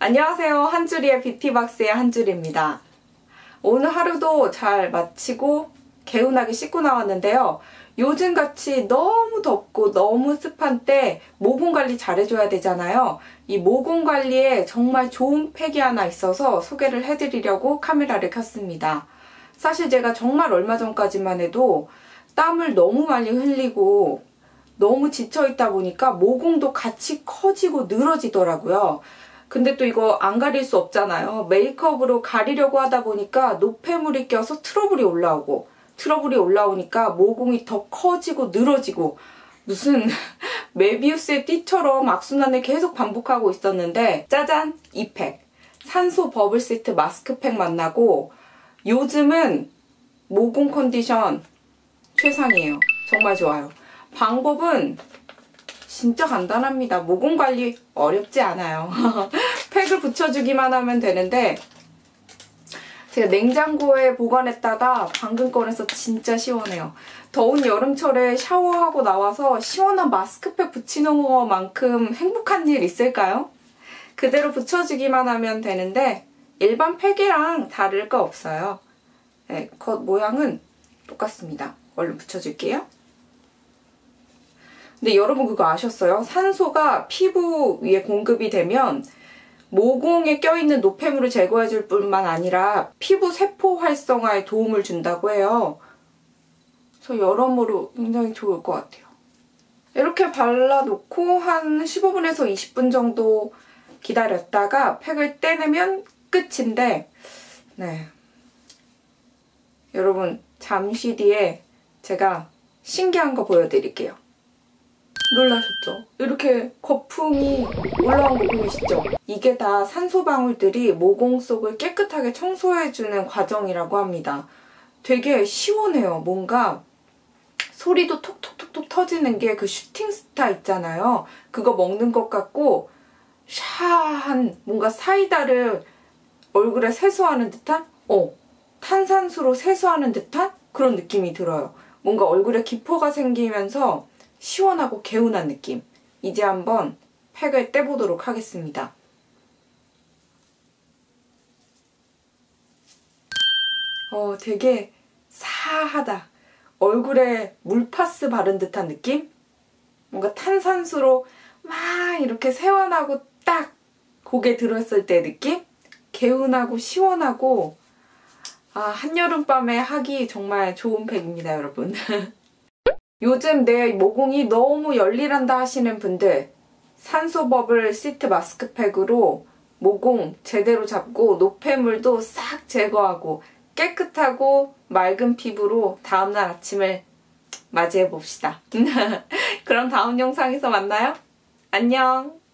안녕하세요. 한주리의 뷰티박스의 한주리입니다. 오늘 하루도 잘 마치고 개운하게 씻고 나왔는데요. 요즘같이 너무 덥고 너무 습한 때 모공 관리 잘해줘야 되잖아요. 이 모공 관리에 정말 좋은 팩이 하나 있어서 소개를 해드리려고 카메라를 켰습니다. 사실 제가 정말 얼마 전까지만 해도 땀을 너무 많이 흘리고 너무 지쳐있다 보니까 모공도 같이 커지고 늘어지더라고요. 근데 또 이거 안 가릴 수 없잖아요. 메이크업으로 가리려고 하다 보니까 노폐물이 껴서 트러블이 올라오고, 트러블이 올라오니까 모공이 더 커지고 늘어지고, 무슨 메비우스의 띠처럼 악순환을 계속 반복하고 있었는데, 짜잔! 이 팩. 산소 버블 시트 마스크팩 만나고, 요즘은 모공 컨디션 최상이에요. 정말 좋아요. 방법은 진짜 간단합니다. 모공 관리 어렵지 않아요. 팩을 붙여주기만 하면 되는데 제가 냉장고에 보관했다가 방금 꺼내서 진짜 시원해요. 더운 여름철에 샤워하고 나와서 시원한 마스크팩 붙이는 것만큼 행복한 일 있을까요? 그대로 붙여주기만 하면 되는데 일반 팩이랑 다를 거 없어요. 네, 겉 모양은 똑같습니다. 얼른 붙여줄게요. 근데 여러분 그거 아셨어요? 산소가 피부 위에 공급이 되면 모공에 껴있는 노폐물을 제거해줄 뿐만 아니라 피부 세포 활성화에 도움을 준다고 해요. 그래서 여러모로 굉장히 좋을 것 같아요. 이렇게 발라놓고 한 15분에서 20분 정도 기다렸다가 팩을 떼내면 끝인데 네, 여러분 잠시 뒤에 제가 신기한 거 보여드릴게요. 놀라셨죠? 이렇게 거품이 올라온 거 보이시죠? 이게 다 산소방울들이 모공 속을 깨끗하게 청소해주는 과정이라고 합니다. 되게 시원해요. 뭔가 소리도 톡톡톡톡 터지는 게 그 슈팅스타 있잖아요. 그거 먹는 것 같고 샤한 뭔가 사이다를 얼굴에 세수하는 듯한? 탄산수로 세수하는 듯한 그런 느낌이 들어요. 뭔가 얼굴에 기포가 생기면서 시원하고 개운한 느낌. 이제 한번 팩을 떼보도록 하겠습니다. 되게 사하다. 얼굴에 물파스 바른 듯한 느낌? 뭔가 탄산수로 막 이렇게 세원하고 딱 고개 들었을 때 느낌? 개운하고 시원하고 한여름밤에 하기 정말 좋은 팩입니다, 여러분. 요즘 내 모공이 너무 열일한다 하시는 분들 산소 버블 시트 마스크팩으로 모공 제대로 잡고 노폐물도 싹 제거하고 깨끗하고 맑은 피부로 다음날 아침을 맞이해 봅시다. 그럼 다음 영상에서 만나요. 안녕.